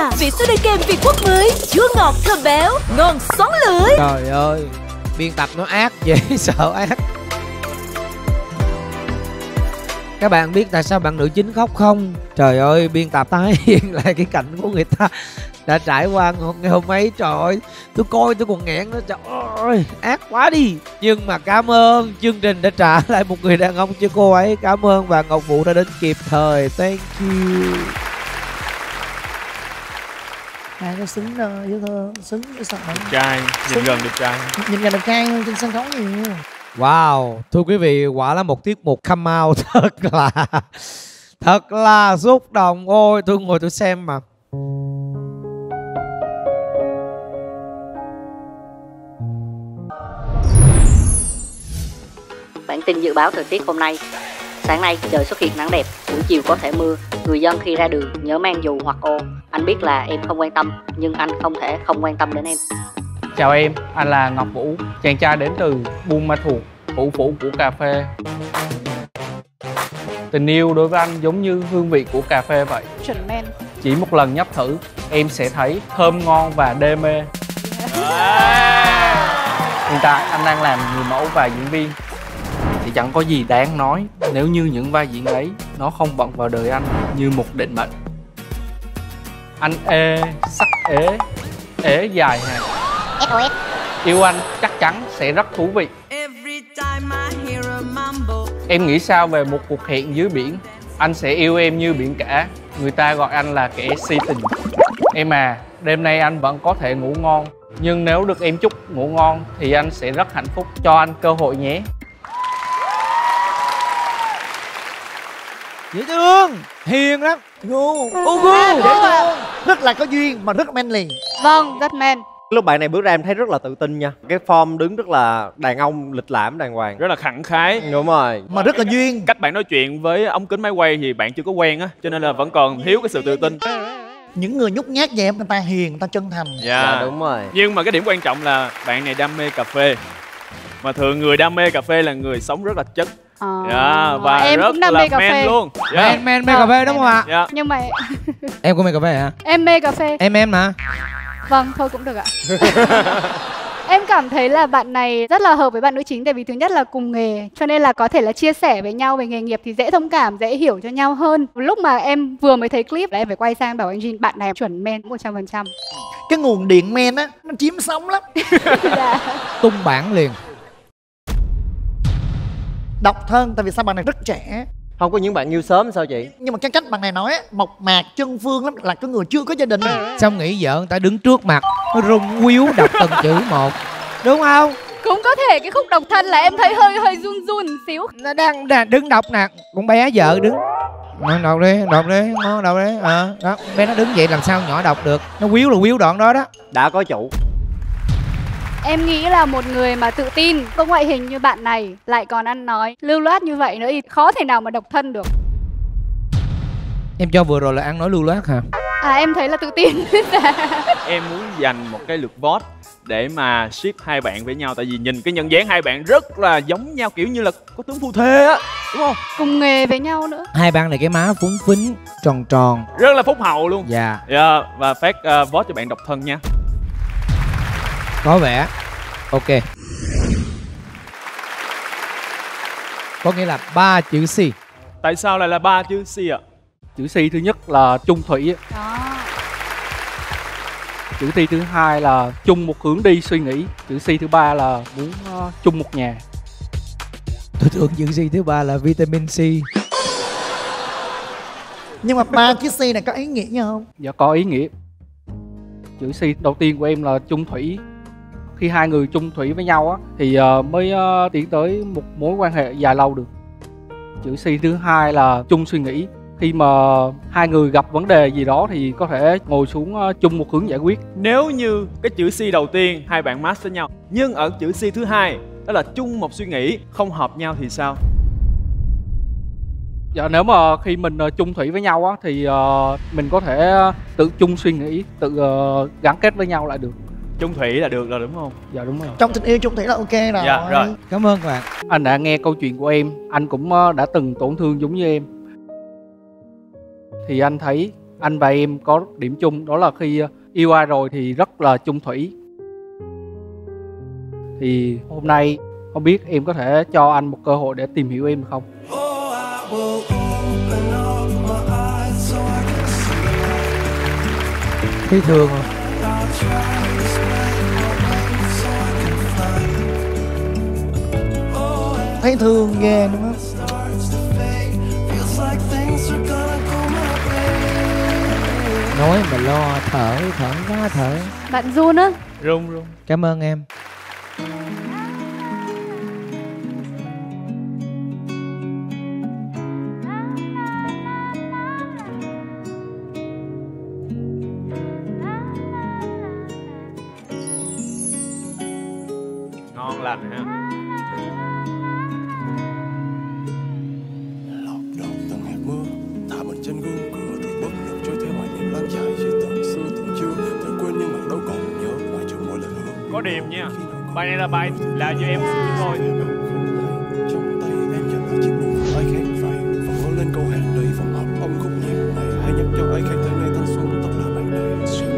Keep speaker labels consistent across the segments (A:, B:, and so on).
A: trà vị sữa đay kem Việt Quốc mới, chua ngọt thơm béo, ngon xoắn lưỡi.
B: Trời ơi, biên tập nó ác dễ sợ ác. Các bạn biết tại sao bạn nữ chính khóc không? Trời ơi, biên tập tái hiện lại cái cảnh của người ta đã trải qua ngày hôm ấy. Trời ơi, tôi coi tôi còn nghẹn nữa. Trời ơi, ác quá đi. Nhưng mà cảm ơn chương trình đã trả lại một người đàn ông cho cô ấy. Cảm ơn và Ngọc Vũ đã đến kịp thời. Thank you.
C: Ai có xứng với thơ, xứng với sao
D: Đẹp trai, nhìn gần đẹp trai.
C: Nhìn gần đẹp trai hơn trên sân khấu nhiều.
B: Wow, thưa quý vị, quả là một tiết mục come out thật là xúc động. Ôi, tôi ngồi tôi xem mà.
E: Bản tin dự báo thời tiết hôm nay. Sáng nay trời xuất hiện nắng đẹp, buổi chiều có thể mưa. Người dân khi ra đường nhớ mang dù hoặc ô. Anh biết là em không quan tâm, nhưng anh không thể không quan tâm đến em.
F: Chào em, anh là Ngọc Vũ, chàng trai đến từ Buôn Ma Thuột, thủ phủ của cà phê. Tình yêu đối với anh giống như hương vị của cà phê vậy.
G: Chuẩn men.
F: Chỉ một lần nhấp thử, em sẽ thấy thơm ngon và đê mê. Hiện tại anh đang làm người mẫu và diễn viên. Thì chẳng có gì đáng nói nếu như những vai diễn ấy nó không bận vào đời anh như một định mệnh. Anh sắc ế dài hàng.
G: SOS.
F: Yêu anh chắc chắn sẽ rất thú vị. Em nghĩ sao về một cuộc hẹn dưới biển? Anh sẽ yêu em như biển cả. Người ta gọi anh là kẻ si tình. Em à, đêm nay anh vẫn có thể ngủ ngon. Nhưng nếu được em chúc ngủ ngon thì anh sẽ rất hạnh phúc. Cho anh cơ hội nhé.
B: Dễ thương, hiền lắm.
C: Gu,
B: dễ thương.
C: rất là có duyên mà rất manly.
G: Vâng, rất men.
H: Lúc bạn này bước ra em thấy rất là tự tin nha. Cái form đứng rất là đàn ông lịch lãm đàng hoàng.
D: Rất là khẳng khái.
H: Đúng rồi.
C: Mà rất là duyên.
D: Cách bạn nói chuyện với ống kính máy quay thì bạn chưa có quen á, cho nên là vẫn còn thiếu cái sự tự tin.
C: Những người nhút nhát vậy người ta hiền, người ta chân thành.
H: Dạ đúng rồi.
D: Nhưng mà cái điểm quan trọng là bạn này đam mê cà phê. Mà thường người đam mê cà phê là người sống rất là chất. Và
G: em
D: rất
G: cũng đam
D: là
G: mê cà
D: men
G: phê
D: luôn.
B: Men cà phê đúng không ạ?
G: Nhưng mà
B: Em cũng mê cà phê hả?
G: em mê cà phê.
B: Em mà.
G: Vâng, thôi cũng được ạ. Em cảm thấy là bạn này rất là hợp với bạn nữ chính. Tại vì thứ nhất là cùng nghề, cho nên là có thể là chia sẻ với nhau về nghề nghiệp thì dễ thông cảm, dễ hiểu cho nhau hơn. Lúc mà em vừa mới thấy clip là em phải quay sang bảo anh Jin, bạn này chuẩn men 100%.
C: Cái nguồn điện men á, nó chiếm sống lắm.
G: Dạ.
B: Tung bản liền.
C: Độc thân, tại vì sao bạn này rất trẻ.
H: Không có những bạn yêu sớm sao chị?
C: Nhưng mà cái cách bạn này nói á, mộc mạc chân phương lắm, là cái người chưa có gia đình.
B: Xong nghĩ vợ người ta đứng trước mặt, nó rung quýu đọc từng chữ một. Đúng không?
G: Cũng có thể cái khúc độc thân là em thấy hơi run run một xíu.
B: Nó đang đứng đọc nè, con bé vợ đứng. Đọc đi, đọc đi. Đó, bé nó đứng vậy làm sao nhỏ đọc được. Nó quýu là quýu đoạn đó đó.
H: Đã có chủ.
G: Em nghĩ là một người mà tự tin, có ngoại hình như bạn này, lại còn ăn nói lưu loát như vậy nữa thì khó thể nào mà độc thân được.
B: Em cho vừa rồi là ăn nói lưu loát hả?
G: Em thấy là tự tin.
D: Em muốn dành một cái lượt vote để mà ship hai bạn với nhau. Tại vì nhìn cái nhân dáng hai bạn rất là giống nhau, kiểu như là có tướng phu thê á, đúng không?
G: Cùng nghề với nhau nữa.
B: Hai bạn này cái má phúng phính, tròn tròn.
D: Rất là phúc hậu luôn.
B: Dạ.
D: Và phát vote cho bạn độc thân nha.
B: Có vẻ. Ok. Có nghĩa là 3 chữ C.
D: Tại sao lại là 3 chữ C ạ?
F: Chữ C thứ nhất là chung thủy.
G: Đó.
F: Chữ C thứ hai là chung một hướng đi suy nghĩ. Chữ C thứ ba là muốn chung một nhà.
B: Tôi tưởng chữ C thứ ba là vitamin C.
C: Nhưng mà 3 chữ C này có ý nghĩa gì không?
F: Dạ có ý nghĩa. Chữ C đầu tiên của em là chung thủy. Khi hai người chung thủy với nhau á thì mới tiến tới một mối quan hệ dài lâu được. Chữ C thứ hai là chung suy nghĩ. Khi mà hai người gặp vấn đề gì đó thì có thể ngồi xuống chung một hướng giải quyết.
D: Nếu như cái chữ C đầu tiên hai bạn match với nhau, nhưng ở chữ C thứ hai đó là chung một suy nghĩ, không hợp nhau thì sao?
F: Dạ, nếu mà khi mình chung thủy với nhau á thì mình có thể tự chung suy nghĩ, tự gắn kết với nhau lại được.
D: Chung thủy là được rồi đúng không?
F: Dạ đúng rồi.
C: Trong tình yêu chung thủy là ok rồi.
D: Dạ rồi.
B: Cảm ơn các bạn.
F: Anh đã nghe câu chuyện của em, anh cũng đã từng tổn thương giống như em. Thì anh thấy anh và em có điểm chung, đó là khi yêu ai rồi thì rất là chung thủy. Thì hôm nay không biết em có thể cho anh một cơ hội để tìm hiểu em được không?
B: Thấy thương không?
C: Thấy thương ghê đúng không?
B: Nói mà lo thở quá thở.
G: Bạn run á.
D: Run.
B: Cảm ơn em.
D: Ngon lành ha.
I: Lọt đột từng hạt mưa thả mình trên gương cửa rồi bất lực trôi theo hoài niệm lan dài như từng xưa từng chưa tôi quên nhưng mà đâu còn nhớ ngoài trường mỗi lần hứa.
D: Có điểm nha. Bài này là bài là cho em thôi.
I: Trong tay em nhận là chiếc buồn ai khác vậy và ngó lên câu hát đầy phòng hợp âm khúc nhạc này hay nhắc cho ai khác tới nay thanh xuân tất là bạn đời.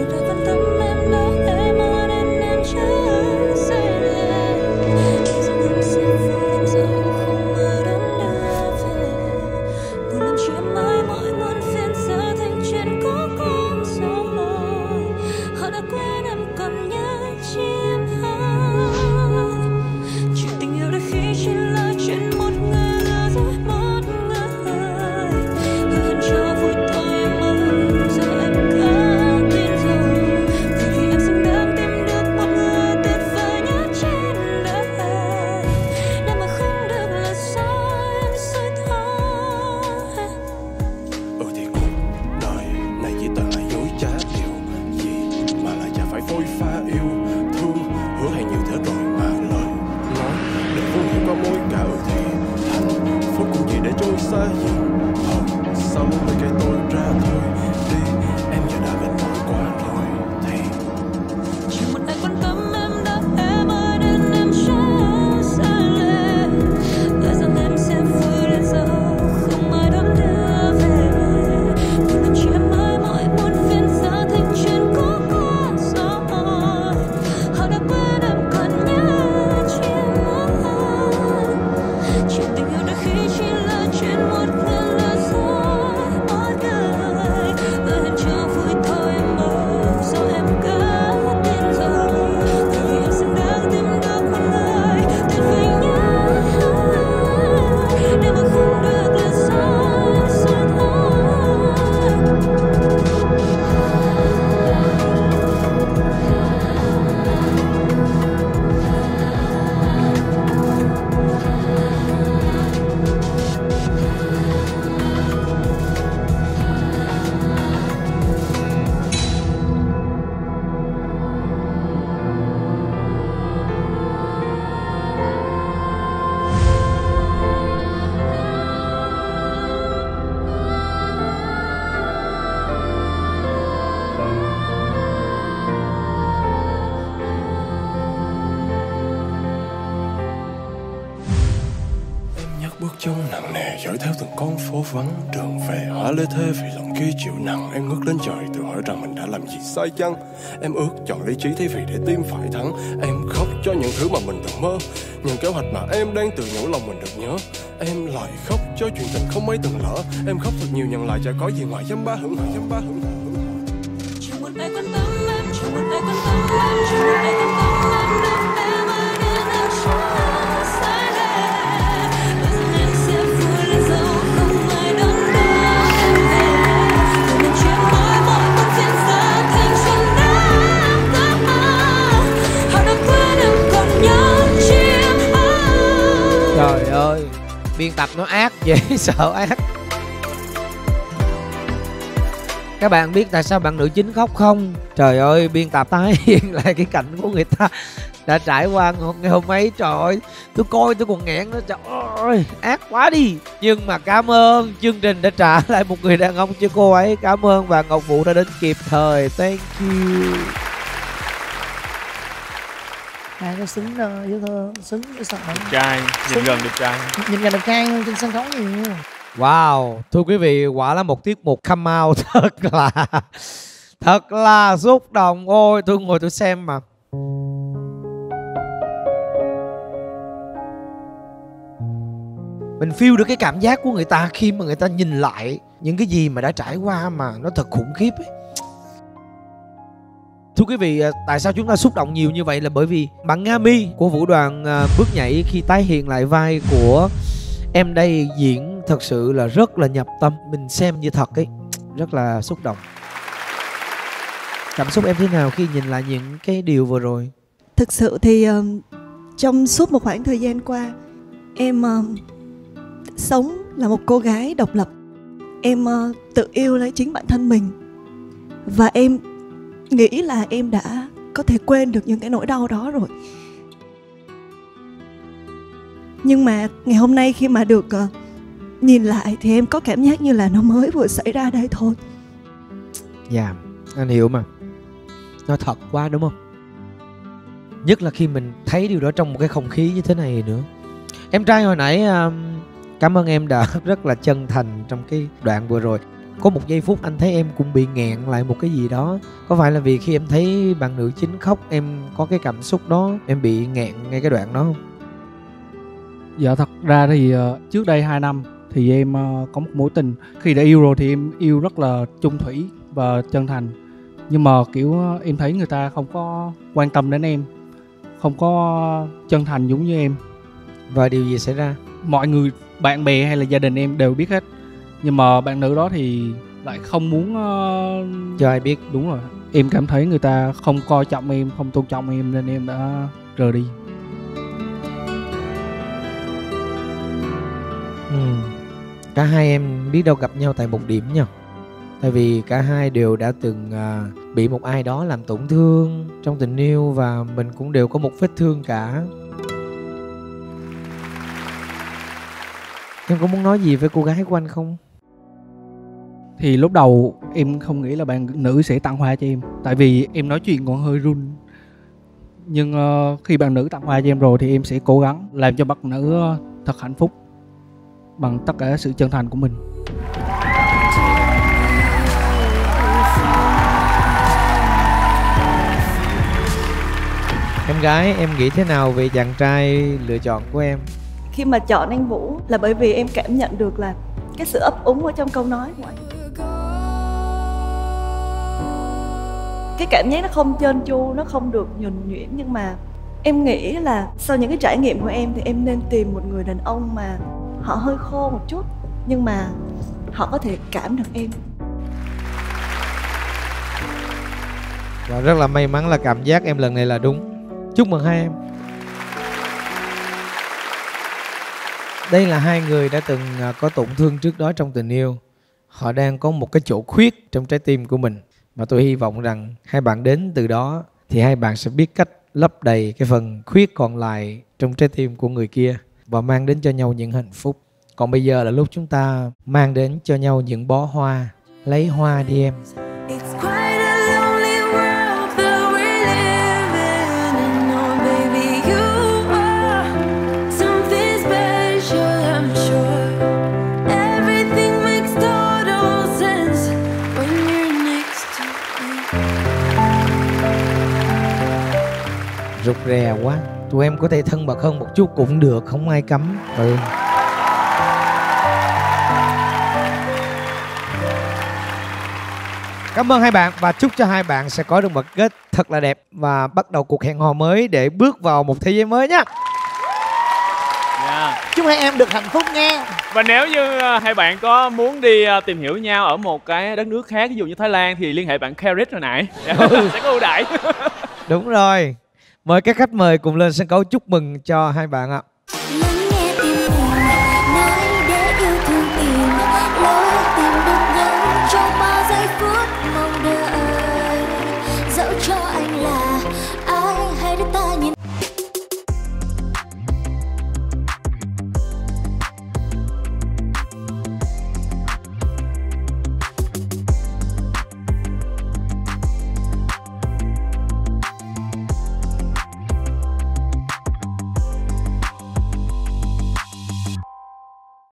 I: Bước chân nặng nề dõi theo từng con phố vắng đường về hóa lê thê vì lòng kia chịu nặng. Em ngước lên trời tự hỏi rằng mình đã làm gì sai chăng. Em ước chọn lý trí thay vì để tim phải thắng. Em khóc cho những thứ mà mình từng mơ, những kế hoạch mà em đang tự nhủ lòng mình được nhớ. Em lại khóc cho chuyện tình không mấy từng lỡ. Em khóc thật nhiều nhận lại chả có gì ngoài dăm ba hững hờ.
J: Chẳng một ai quan tâm em, chẳng một ai quan tâm em, chẳng một ai quan tâm em được em ơi nên em chưa sai lệch. Bây giờ em sẽ vui lên dẫu không ai đón đưa em về. Rồi mình chuyện mỗi con phiền xa thành chuyện đáng ước mơ. Họ đã quên em còn nhớ chim ơi.
B: Trời ơi, biên tập nó ác dễ sợ ác. Các bạn biết tại sao bạn nữ chính khóc không? Trời ơi, biên tập tái hiện lại cái cảnh của người ta đã trải qua ngày hôm ấy. Trời ơi, tôi coi tôi còn nghẹn nữa. Trời ơi, ác quá đi. Nhưng mà cảm ơn chương trình đã trả lại một người đàn ông cho cô ấy. Cảm ơn và Ngọc Vũ đã đến kịp thời. Thank you.
C: Hai có xứng với thơ, xứng với sản phẩm.
D: Đẹp trai, nhìn gần đẹp trai.
C: Nhìn gần đẹp trai hơn trên sân khấu nhiều.
B: Wow, thưa quý vị, quả là một tiết mục come out thật là xúc động. Ôi, tôi ngồi tôi xem mà. Mình feel được cái cảm giác của người ta khi mà người ta nhìn lại những cái gì mà đã trải qua mà nó thật khủng khiếp ấy. Thưa quý vị, tại sao chúng ta xúc động nhiều như vậy là bởi vì bạn Nga My của vũ đoàn Bước Nhảy khi tái hiện lại vai của em đây diễn thật sự là rất là nhập tâm. Mình xem như thật ấy, rất là xúc động. Cảm xúc em thế nào khi nhìn lại những cái điều vừa rồi?
K: Thực sự thì trong suốt một khoảng thời gian qua, em sống là một cô gái độc lập. Em tự yêu lấy chính bản thân mình. Và em nghĩ là em đã có thể quên được những cái nỗi đau đó rồi. Nhưng mà ngày hôm nay khi mà được nhìn lại thì em có cảm giác như là nó mới vừa xảy ra đây thôi.
B: Dạ, anh hiểu mà. Nó thật quá đúng không? Nhất là khi mình thấy điều đó trong một cái không khí như thế này nữa. Em trai hồi nãy cảm ơn em đã rất là chân thành trong cái đoạn vừa rồi. Có một giây phút anh thấy em cũng bị nghẹn lại một cái gì đó. Có phải là vì khi em thấy bạn nữ chính khóc em có cái cảm xúc đó, em bị nghẹn ngay cái đoạn đó không?
F: Dạ thật ra thì trước đây 2 năm thì em có một mối tình. Khi đã yêu rồi thì em yêu rất là chung thủy và chân thành. Nhưng mà kiểu em thấy người ta không có quan tâm đến em, không có chân thành giống như em.
B: Và điều gì xảy ra?
F: Mọi người, bạn bè hay là gia đình em đều biết hết. Nhưng mà bạn nữ đó thì lại không muốn
B: cho ai biết.
F: Đúng rồi. Em cảm thấy người ta không coi trọng em, không tôn trọng em nên em đã rời đi.
B: Cả hai em biết đâu gặp nhau tại một điểm nha. Tại vì cả hai đều đã từng bị một ai đó làm tổn thương trong tình yêu. Và mình cũng đều có một vết thương cả. Em có muốn nói gì với cô gái của anh không?
F: Thì lúc đầu em không nghĩ là bạn nữ sẽ tặng hoa cho em. Tại vì em nói chuyện còn hơi run. Nhưng khi bạn nữ tặng hoa cho em rồi thì em sẽ cố gắng làm cho bạn nữ thật hạnh phúc bằng tất cả sự chân thành của mình.
B: Em gái, em nghĩ thế nào về chàng trai lựa chọn của em?
K: Khi mà chọn anh Vũ là bởi vì em cảm nhận được là cái sự ấp úng ở trong câu nói của anh. Cái cảm giác nó không trơn tru, nó không được nhuần nhuyễn. Nhưng mà em nghĩ là sau những cái trải nghiệm của em thì em nên tìm một người đàn ông mà họ hơi khô một chút nhưng mà họ có thể cảm được em.
B: Và rất là may mắn là cảm giác em lần này là đúng. Chúc mừng hai em. Đây là hai người đã từng có tổn thương trước đó trong tình yêu. Họ đang có một cái chỗ khuyết trong trái tim của mình. Mà tôi hy vọng rằng hai bạn đến từ đó thì hai bạn sẽ biết cách lấp đầy cái phần khuyết còn lại trong trái tim của người kia và mang đến cho nhau những hạnh phúc. Còn bây giờ là lúc chúng ta mang đến cho nhau những bó hoa. Lấy hoa đi em. Rụt rè quá. Tụi em có thể thân mật hơn một chút cũng được, không ai cấm. Cảm ơn hai bạn và chúc cho hai bạn sẽ có được một kết thật là đẹp và bắt đầu cuộc hẹn hò mới để bước vào một thế giới mới nhé.
C: Chúc hai em được hạnh phúc nha.
D: Và nếu như hai bạn có muốn đi tìm hiểu nhau ở một cái đất nước khác, ví dụ như Thái Lan, thì liên hệ bạn Karit hồi nãy. Sẽ có ưu đãi.
B: Đúng rồi. Mời các khách mời cùng lên sân khấu chúc mừng cho hai bạn ạ.